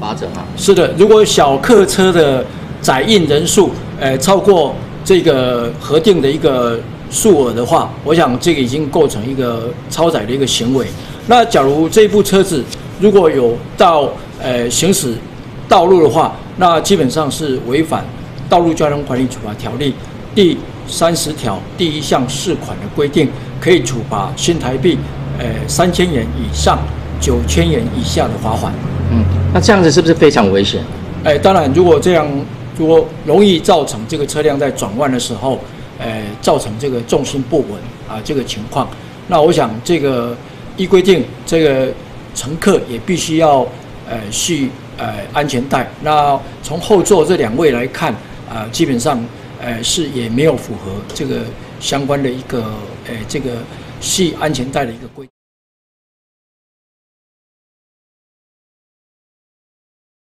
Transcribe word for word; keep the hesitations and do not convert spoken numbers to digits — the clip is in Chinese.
罚则吗？ 是的，如果小客车的载运人数，呃，超过这个核定的一个数额的话，我想这个已经构成一个超载的一个行为。那假如这部车子如果有到呃行驶道路的话，那基本上是违反《道路交通管理处罚条例》第三十条第一项四款的规定，可以处罚新台币呃三千元以上九千元以下的罚款。 嗯，那这样子是不是非常危险？ 哎，当然，如果这样，如果容易造成这个车辆在转弯的时候，呃，造成这个重心不稳啊这个情况，那我想这个依规定，这个乘客也必须要呃系呃安全带。那从后座这两位来看，啊、呃，基本上呃是也没有符合这个相关的一个呃这个系安全带的一个规定。